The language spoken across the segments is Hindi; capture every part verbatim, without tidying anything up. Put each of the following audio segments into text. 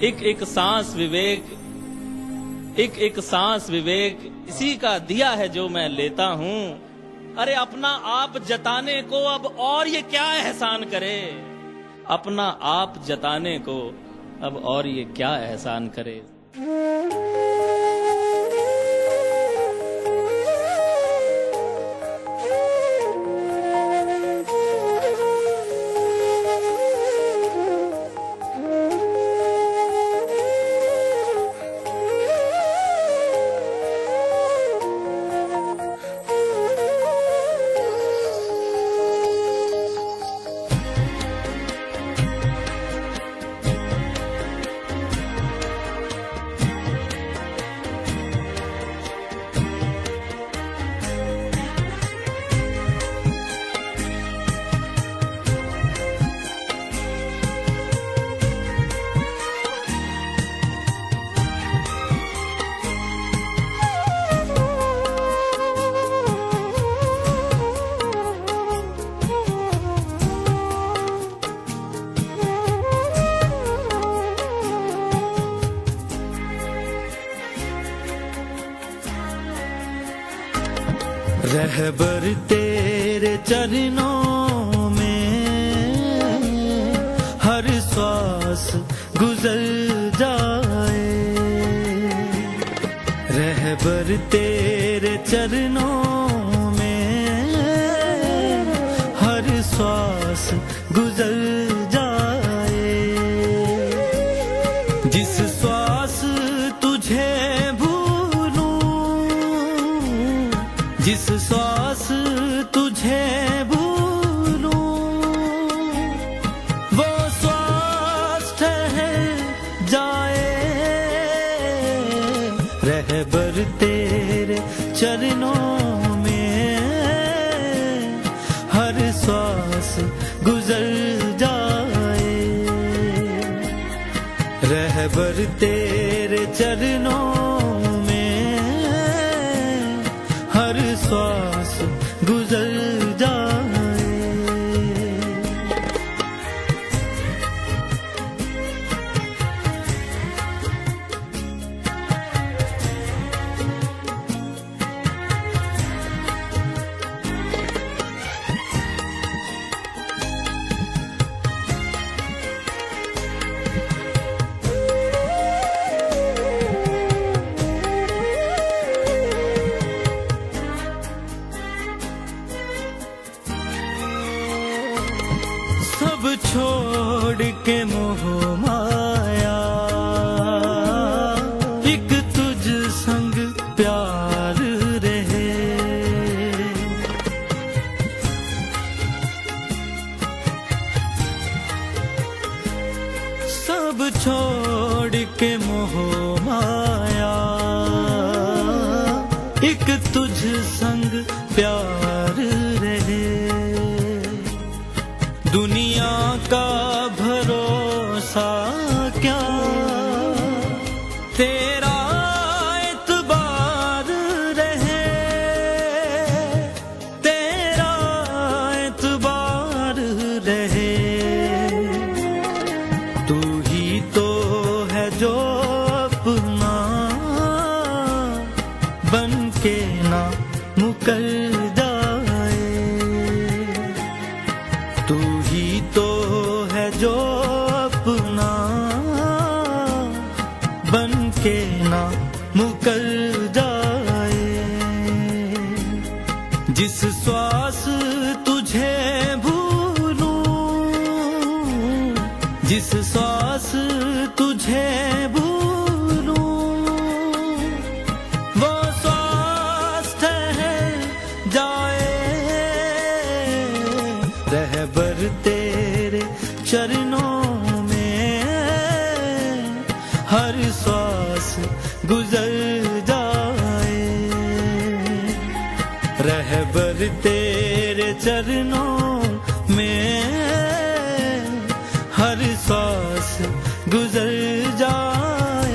एक एक सांस विवेक, एक एक सांस विवेक, इसी का दिया है जो मैं लेता हूं। अरे अपना आप जताने को अब और ये क्या एहसान करे, अपना आप जताने को अब और ये क्या एहसान करे। रहबर तेरे चरणों में हर श्वास गुजर जाए, रहबर तेरे चरणों में हर श्वास गुजर जाए। जिस श्वास तुझे जिस श्वास तुझे भूलूं, वो श्वास ठहर जाए। रहबर तेरे चरणों में हर श्वास गुजर जाए, रहबर तेरे चरणों हर श्वास गुजर जाए। सब छोड़ के मोह माया, एक तुझ संग प्यार रहे। सब छोड़ के मोह माया, एक तुझ संग प्यार रहे। दुनिया का भरोसा क्या, तेरा एतबार रहे, तेरा एतबार रहे। तू ही तो है जो अपना बन के ना मुकर जाए। तू ही तो है जो अपना बन के ना मुकर जाए। जिस श्वास तुझे भूलूं, जिस श्वास तुझे भूलूं, वो श्वास ठहर जाए। रहबर तेरे चरणों में हर श्वास गुजर जाए, रहबर तेरे चरणों में हर श्वास गुजर जाए।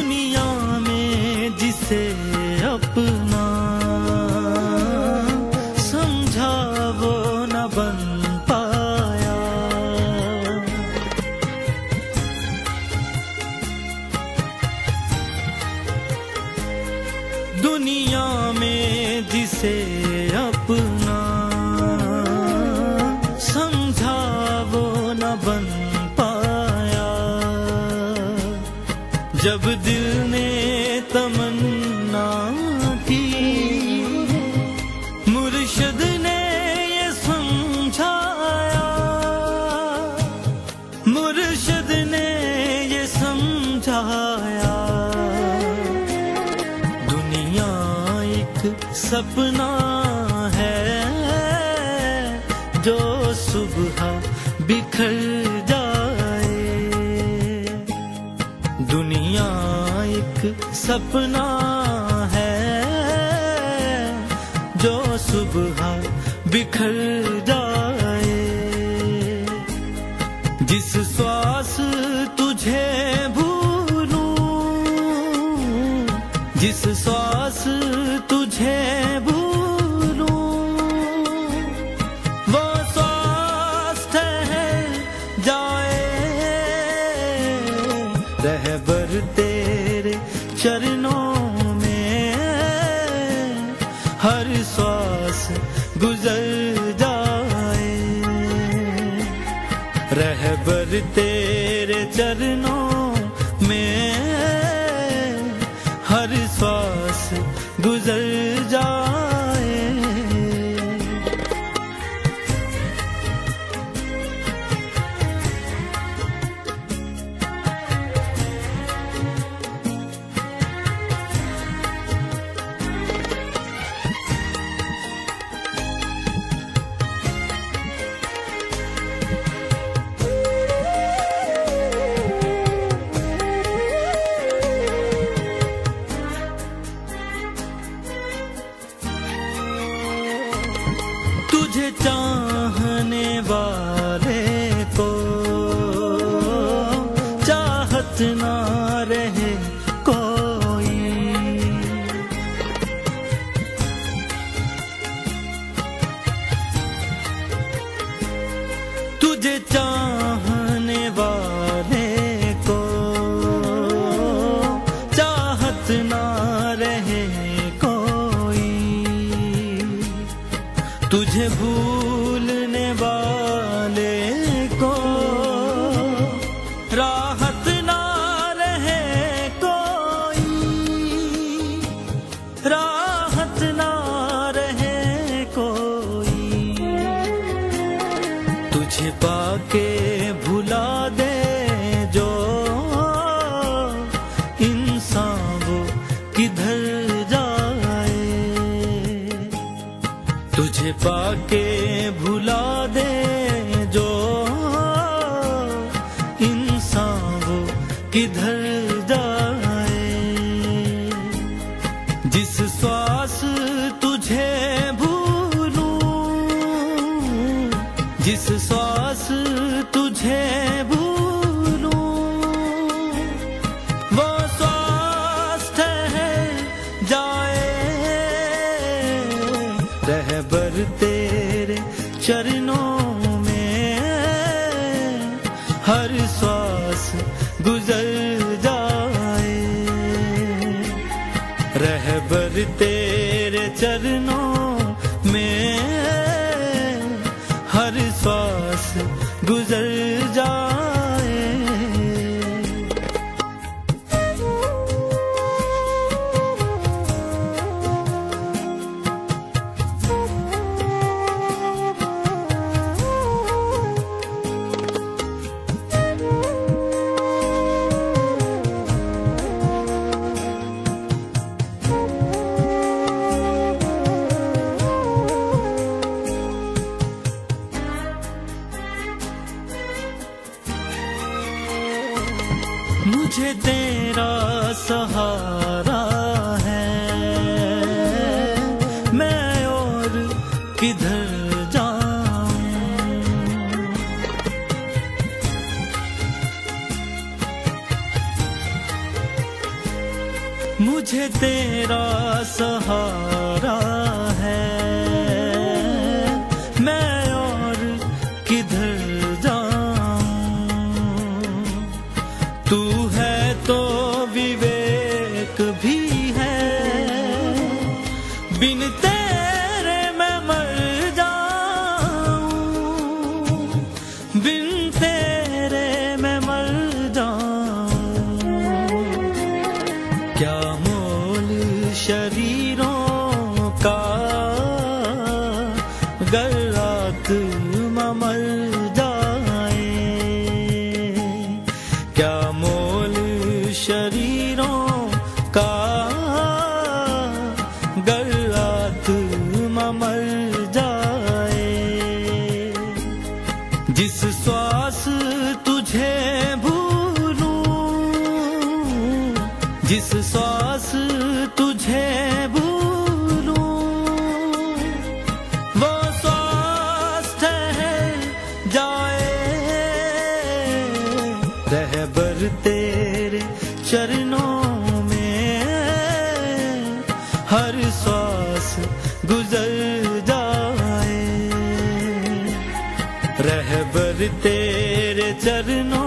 दुनिया में जिसे अपना समझा वो न बन पाया। दुनिया में जिसे अपना समझा वो न बन पाया। जब दिल ने तमन्ना की मुर्शिद ने ये समझाया, मुर्शिद ने ये समझाया। दुनिया एक सपना है जो सुबह बिखर जाए। दुनिया एक सपना है जो सुबह बिखर जाए। जिस श्वास तुझे भूलूं, जिस श्वास तुझे भूलूं, वो श्वास ठहर जाए। रहबर तेरे चरणों में हर श्वास गुजर जाए। रहबर तेरे चरणों में हर श्वास गुजर जाए। तुझे चाहने वाले को चाहत ना रहे कोई। तुझे चाहने वाले को चाहत ना रहे कोई। तुझे भूलने वाले को राहत ना रहे कोई, राहत ना रहे कोई। तुझे पाके भुला दे जो इंसान वो किधर जाए। तुझे पाके भुला दे जो इंसान वो किधर जाए। जिस श्वास तुझे भूलूं, जिस श्वास तुझे भूलूं, वो श्वास ठहर जाए। रहबर तेरे चरणों में हर श्वास गुजर जाए। रहबर तेरे चरणों में हर श्वास गुजर जाए। मुझे तेरा सहारा है, मैं और किधर जाऊं। मुझे तेरा सहारा है, मैं और किधर जाऊं। तू है तो विवेक भी है, बिन तेरे मैं मर जाऊं, बिन तेरे मैं मर जाऊं। क्या मोल शरीरों का गर आत्मा मर जाए, क्या मोल शरीरों का गर आत्मा मर जाए। जिस श्वास तुझे भूलूं, जिस श्वास तुझे भूलूं, वो श्वास ठहर जाए। रहबर तेरे चरणों में हर श्वास गुजर जाए। रहबर तेरे चरणों